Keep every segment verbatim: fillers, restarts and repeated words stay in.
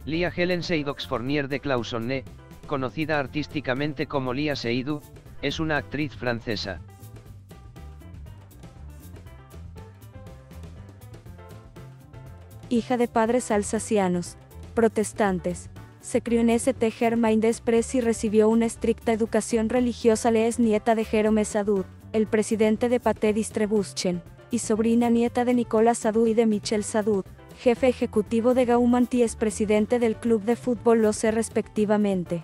Lia Helen Seydoux-Fournier de Clausonne, conocida artísticamente como Lia Seydoux, es una actriz francesa. Hija de padres alsacianos, protestantes, se crió en St Germain-des-Prés y recibió una estricta educación religiosa. Le es nieta de Jérôme Sardou, el presidente de Pathé Distribution, y sobrina nieta de Nicolas Sardou y de Michel Sardou, jefe ejecutivo de Gaumont y expresidente del club de fútbol L O C respectivamente.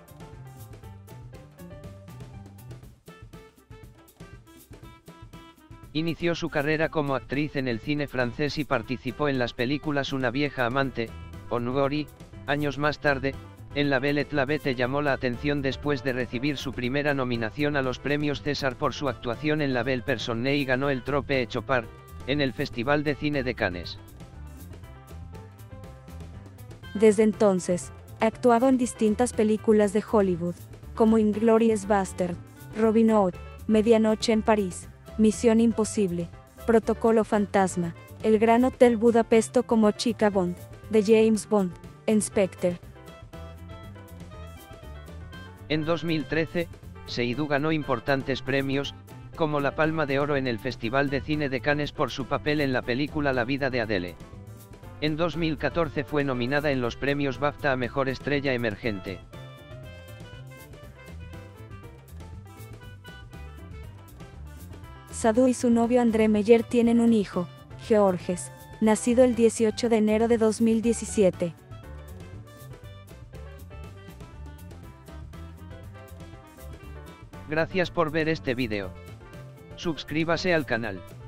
Inició su carrera como actriz en el cine francés y participó en las películas Una vieja amante, o Nugori. Años más tarde, en La Belle et la Bête llamó la atención después de recibir su primera nominación a los premios César por su actuación en La Belle Personne y ganó el Trophée Chopard, en el Festival de Cine de Cannes. Desde entonces, ha actuado en distintas películas de Hollywood, como Inglourious Basterds, Robin Hood, Medianoche en París, Misión Imposible, Protocolo Fantasma, El Gran Hotel Budapest como Chica Bond, de James Bond, Inspector. En dos mil trece, Seydoux ganó importantes premios, como la Palma de Oro en el Festival de Cine de Cannes por su papel en la película La vida de Adele. En dos mil catorce fue nominada en los premios BAFTA a Mejor Estrella Emergente. Sardou y su novio André Meyer tienen un hijo, Georges, nacido el dieciocho de enero de dos mil diecisiete. Gracias por ver este vídeo. Suscríbase al canal.